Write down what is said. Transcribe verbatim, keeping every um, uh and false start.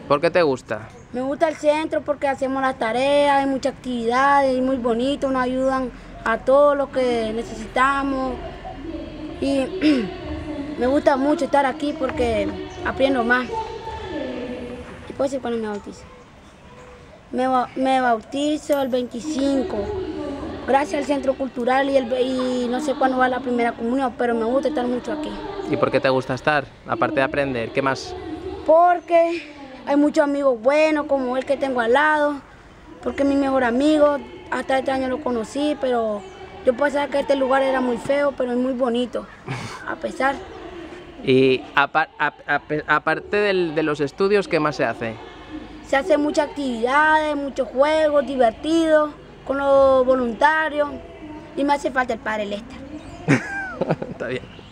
¿Por qué te gusta? Me gusta el centro porque hacemos las tareas, hay muchas actividades, es muy bonito, nos ayudan a todo lo que necesitamos. Y me gusta mucho estar aquí porque aprendo más. ¿Y puedo decir cuándo me bautizo? Me, me bautizo el veinticinco, gracias al Centro Cultural y, el, y no sé cuándo va la primera comunión, pero me gusta estar mucho aquí. ¿Y por qué te gusta estar? Aparte de aprender, ¿qué más? Porque hay muchos amigos buenos, como el que tengo al lado, porque es mi mejor amigo, hasta este año lo conocí, pero yo pensaba que este lugar era muy feo, pero es muy bonito, a pesar. Y apar, a, a, aparte del, de los estudios, ¿qué más se hace? Se hacen muchas actividades, muchos juegos divertidos, con los voluntarios, y me hace falta el padre Lester. Está bien.